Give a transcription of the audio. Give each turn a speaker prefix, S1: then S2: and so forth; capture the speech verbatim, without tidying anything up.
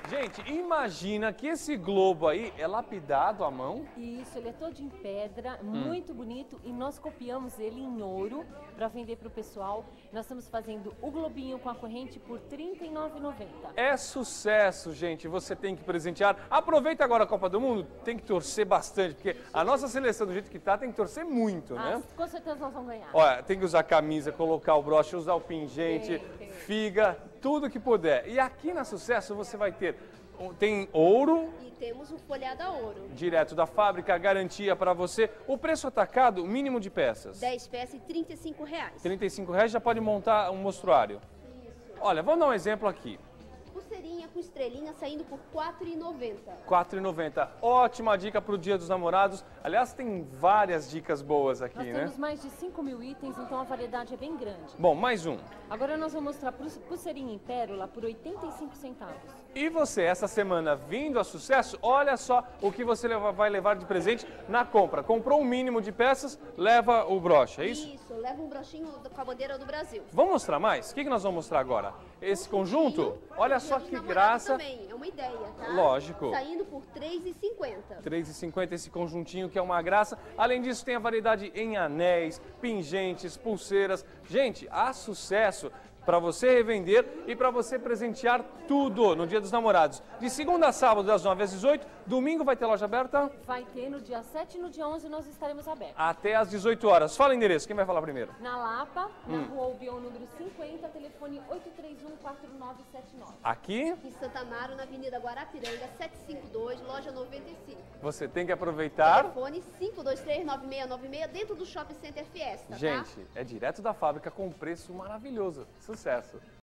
S1: Gente, imagina que esse globo aí é lapidado à mão.
S2: Isso, ele é todo em pedra, muito bonito, e nós copiamos ele em ouro para vender para o pessoal. Nós estamos fazendo o globinho com a corrente por trinta e nove reais e noventa centavos.
S1: É sucesso, gente. Você tem que presentear. Aproveita agora a Copa do Mundo, tem que torcer bastante, porque a nossa seleção do jeito que tá, tem que torcer muito, né?
S2: Ah, com certeza nós vamos ganhar.
S1: Olha, tem que usar camisa, colocar o broche, usar o pingente,
S2: Tem, tem.
S1: figa, tudo que puder. E aqui na Sucesso você vai ter, tem ouro,
S3: E temos o folhado a ouro.
S1: direto da fábrica, garantia para você. O preço atacado, mínimo de peças.
S3: dez peças e trinta e cinco reais.
S1: trinta e cinco reais já pode montar um mostruário. Olha, vamos dar um exemplo aqui.
S3: Pulseirinha com estrelinha saindo por quatro reais e noventa centavos.
S1: quatro reais e noventa centavos. Ótima dica para o Dia dos Namorados. Aliás, tem várias dicas boas aqui,
S2: Nós
S1: né?
S2: temos mais de cinco mil itens, então a variedade é bem grande.
S1: Bom, mais um.
S2: Agora nós vamos mostrar pulseirinha em pérola por oitenta e cinco centavos.
S1: E você, essa semana vindo a Sucesso, olha só o que você leva- vai levar de presente na compra. Comprou um mínimo de peças, leva o broche, é isso?
S3: Isso, leva um broxinho do- com a bandeira do Brasil.
S1: Vamos mostrar mais? O que que nós vamos mostrar agora? Esse conjunto? Olha só
S3: Dia dos
S1: que
S3: Namorados
S1: graça.
S3: Também, é uma ideia, tá?
S1: Lógico.
S3: Saindo por três reais e cinquenta centavos.
S1: três reais e cinquenta centavos esse conjuntinho que é uma graça. Além disso, tem a variedade em anéis, pingentes, pulseiras. Gente, há Sucesso para você revender e para você presentear tudo no Dia dos Namorados. De segunda a sábado, das nove às dezoito. Domingo vai ter loja aberta
S2: Vai ter no dia sete e no dia onze nós estaremos abertos.
S1: até às dezoito horas. Fala o endereço, quem vai falar primeiro?
S2: Na Lapa, na
S1: Hum.
S2: rua Albion número cinquenta, telefone oito três um, quatro nove sete nove.
S1: Aqui,
S3: Em Santa Amaro, na Avenida Guarapiranga, setecentos e cinquenta e dois, loja noventa e cinco.
S1: você tem que aproveitar.
S3: Telefone cinco dois três, nove seis nove seis, dentro do Shopping Center Fiesta, tá?
S1: Gente, é direto da fábrica com preço maravilhoso. Sucesso!